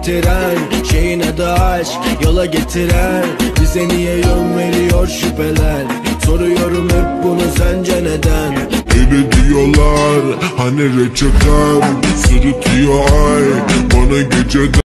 bitiren şeyin adı aşk, yola getiren. Bize niye yön veriyor şüpheler? Soruyorum hep bunu, sence neden? Öyle diyorlar hani reçeten, sırıtıyor ay bana geceden.